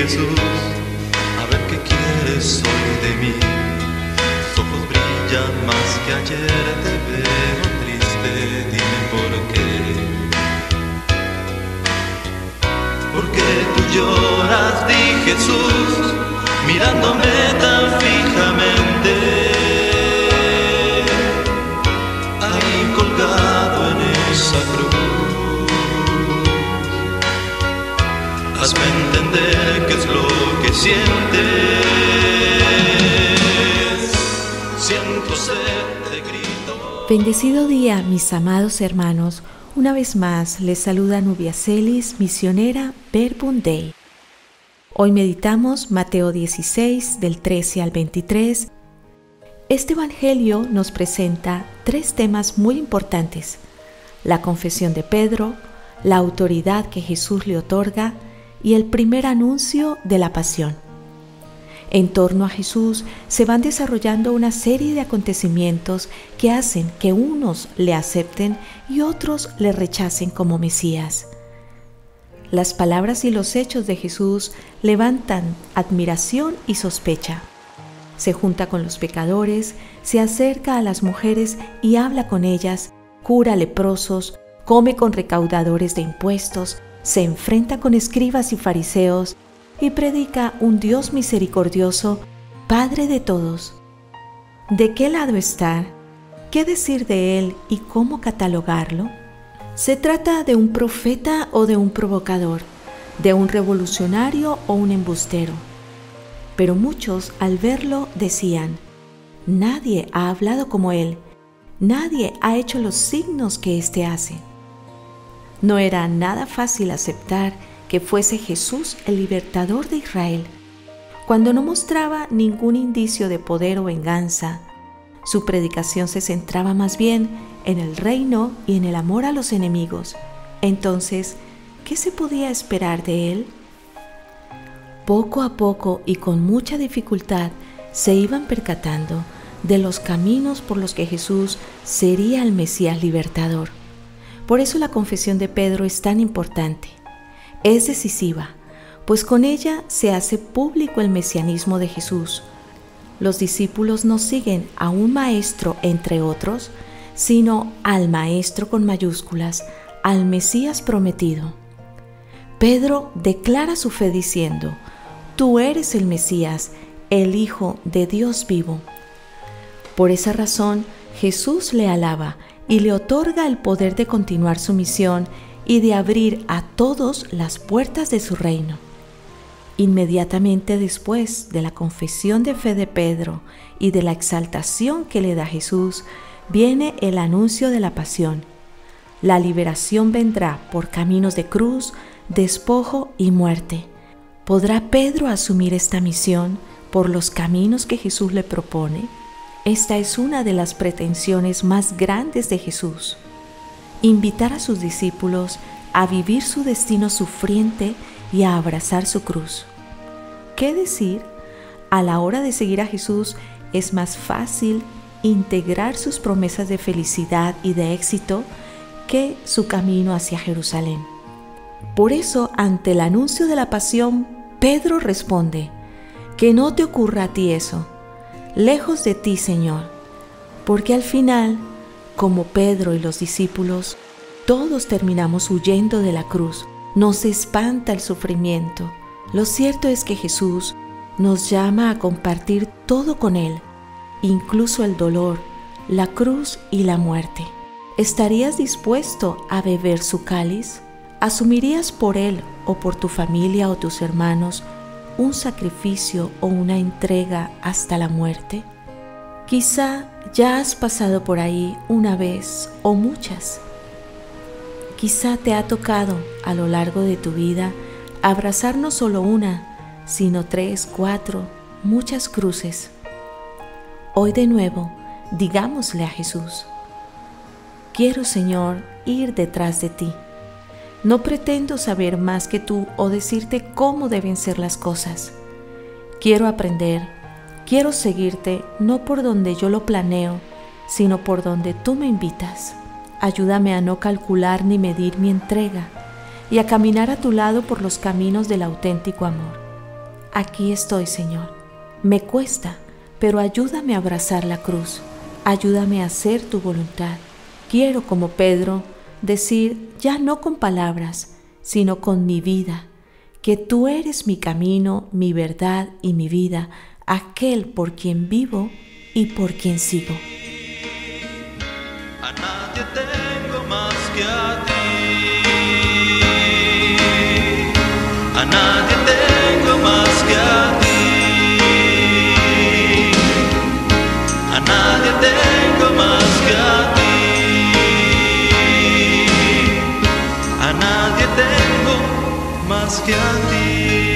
Jesús, a ver qué quieres hoy de mí. Tus ojos brillan más que ayer, te veo triste, dime por qué. ¿Por qué tú lloras, di Jesús, mirándome tan fijamente? Ahí colgado en esa cruz, hazme entender qué es lo que sientes. Siento sed, te grito. Bendecido día, mis amados hermanos. Una vez más les saluda Nubia Celis, misionera Verbum Dei. Hoy meditamos Mateo 16, del 13 al 23. Este evangelio nos presenta tres temas muy importantes: la confesión de Pedro, la autoridad que Jesús le otorga y el primer anuncio de la pasión. En torno a Jesús se van desarrollando una serie de acontecimientos que hacen que unos le acepten y otros le rechacen como Mesías. Las palabras y los hechos de Jesús levantan admiración y sospecha. Se junta con los pecadores, se acerca a las mujeres y habla con ellas, cura leprosos, come con recaudadores de impuestos, se enfrenta con escribas y fariseos y predica un Dios misericordioso, Padre de todos. ¿De qué lado estar? ¿Qué decir de él y cómo catalogarlo? ¿Se trata de un profeta o de un provocador? ¿De un revolucionario o un embustero? Pero muchos al verlo decían: nadie ha hablado como él, nadie ha hecho los signos que éste hace. No era nada fácil aceptar que fuese Jesús el libertador de Israel, cuando no mostraba ningún indicio de poder o venganza. Su predicación se centraba más bien en el reino y en el amor a los enemigos. Entonces, ¿qué se podía esperar de él? Poco a poco y con mucha dificultad se iban percatando de los caminos por los que Jesús sería el Mesías libertador. Por eso la confesión de Pedro es tan importante. Es decisiva, pues con ella se hace público el mesianismo de Jesús. Los discípulos no siguen a un maestro entre otros, sino al maestro con mayúsculas, al Mesías prometido. Pedro declara su fe diciendo: tú eres el Mesías, el Hijo de Dios vivo. Por esa razón, Jesús le alaba y le otorga el poder de continuar su misión y de abrir a todos las puertas de su reino. Inmediatamente después de la confesión de fe de Pedro y de la exaltación que le da Jesús, viene el anuncio de la pasión. La liberación vendrá por caminos de cruz, despojo y muerte. ¿Podrá Pedro asumir esta misión por los caminos que Jesús le propone? Esta es una de las pretensiones más grandes de Jesús: invitar a sus discípulos a vivir su destino sufriente y a abrazar su cruz. ¿Qué decir? A la hora de seguir a Jesús es más fácil integrar sus promesas de felicidad y de éxito que su camino hacia Jerusalén. Por eso, ante el anuncio de la pasión, Pedro responde: que no te ocurra a ti eso, lejos de ti, Señor, porque al final, como Pedro y los discípulos, todos terminamos huyendo de la cruz. Nos espanta el sufrimiento. Lo cierto es que Jesús nos llama a compartir todo con Él, incluso el dolor, la cruz y la muerte. ¿Estarías dispuesto a beber su cáliz? ¿Asumirías por Él o por tu familia o tus hermanos un sacrificio o una entrega hasta la muerte? Quizá ya has pasado por ahí una vez o muchas. Quizá te ha tocado a lo largo de tu vida abrazar no solo una, sino 3, 4, muchas cruces. Hoy de nuevo, digámosle a Jesús: quiero, Señor, ir detrás de ti. No pretendo saber más que tú o decirte cómo deben ser las cosas. Quiero aprender, quiero seguirte no por donde yo lo planeo, sino por donde tú me invitas. Ayúdame a no calcular ni medir mi entrega y a caminar a tu lado por los caminos del auténtico amor. Aquí estoy, Señor. Me cuesta, pero ayúdame a abrazar la cruz. Ayúdame a hacer tu voluntad. Quiero, como Pedro, decir ya no con palabras, sino con mi vida, que tú eres mi camino, mi verdad y mi vida, aquel por quien vivo y por quien sigo. A nadie tengo más que a ti. A nadie tengo más que a ti. A nadie tengo más que a ti. A nadie tengo más que a ti.